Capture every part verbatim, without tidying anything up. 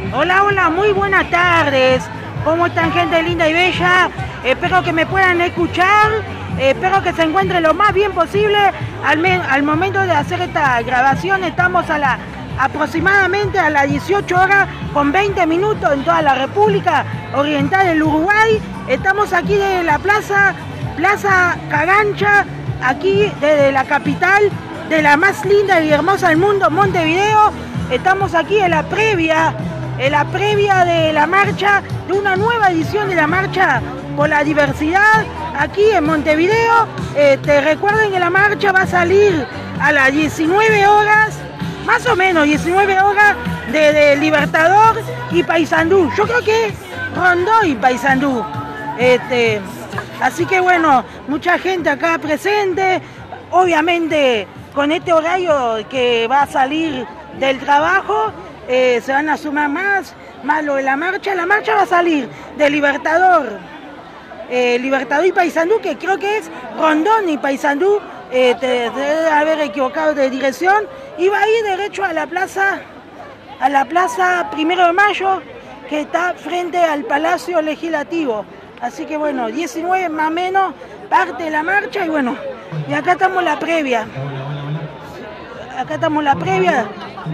Hola, hola, muy buenas tardes. ¿Cómo están, gente linda y bella? Espero que me puedan escuchar. Espero que se encuentren lo más bien posible. Al, me al momento de hacer esta grabación estamos a la aproximadamente a las dieciocho horas con veinte minutos en toda la República Oriental del Uruguay. Estamos aquí desde la plaza, Plaza Cagancha, aquí desde la capital de la más linda y hermosa del mundo, Montevideo. Estamos aquí en la previa, en la previa de la marcha, de una nueva edición de la marcha por la diversidad aquí en Montevideo. Este, recuerden que la marcha va a salir a las diecinueve horas, más o menos diecinueve horas, de, de Libertador y Paysandú. Yo creo que Rondó y Paysandú. Este, así que bueno, mucha gente acá presente, obviamente con este horario que va a salir del trabajo, eh, se van a sumar más, más lo de la marcha. La marcha va a salir de Libertador, eh, Libertador y Paysandú, que creo que es Rondón y Paysandú, eh, te, te debe haber equivocado de dirección, y va a ir derecho a la plaza, a la plaza Primero de Mayo, que está frente al Palacio Legislativo. Así que bueno, diecinueve más o menos parte de la marcha, y bueno, y acá estamos la previa. Acá estamos la previa.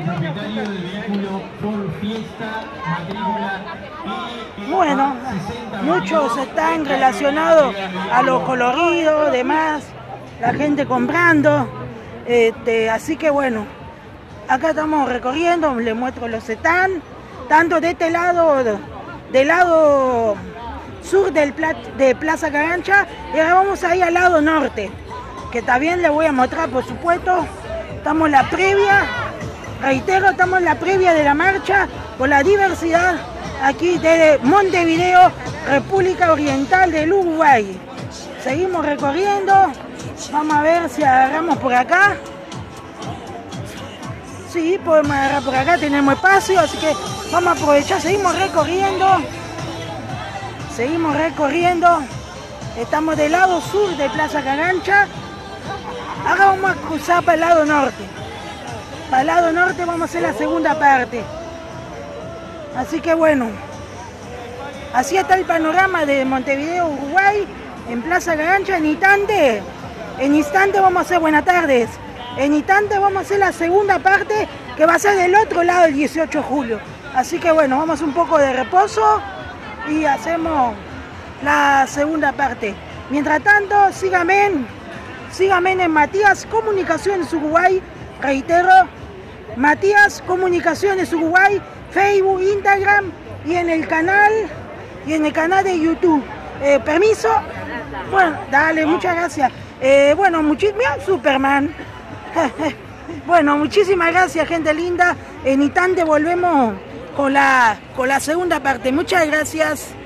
Bueno, muchos están relacionados a los coloridos, demás, la gente comprando, este, así que bueno, acá estamos recorriendo, les muestro los stands, tanto de este lado, del lado sur del pla de Plaza Cagancha, y ahora vamos a ir al lado norte, que también les voy a mostrar, por supuesto. Estamos en la previa, reitero, estamos en la previa de la marcha por la diversidad aquí desde Montevideo, República Oriental del Uruguay. Seguimos recorriendo, vamos a ver si agarramos por acá. Sí, podemos agarrar por acá, tenemos espacio, así que vamos a aprovechar, seguimos recorriendo. Seguimos recorriendo, estamos del lado sur de Plaza Cagancha. Ahora vamos a cruzar para el lado norte. Para el lado norte vamos a hacer la segunda parte. Así que bueno, así está el panorama de Montevideo, Uruguay, en Plaza Cagancha. En instante, en instante vamos a hacer, buenas tardes, en instante vamos a hacer la segunda parte, que va a ser del otro lado el dieciocho de julio. Así que bueno, vamos a hacer un poco de reposo y hacemos la segunda parte. Mientras tanto, síganme. Síganme en Matías Comunicaciones Uruguay, reitero, Matías Comunicaciones Uruguay, Facebook, Instagram, y en el canal, y en el canal de YouTube. Eh, ¿Permiso? Bueno, dale, muchas gracias. Eh, bueno, muchísimas, Superman. Bueno, muchísimas gracias, gente linda. En instante volvemos con la, con la segunda parte. Muchas gracias.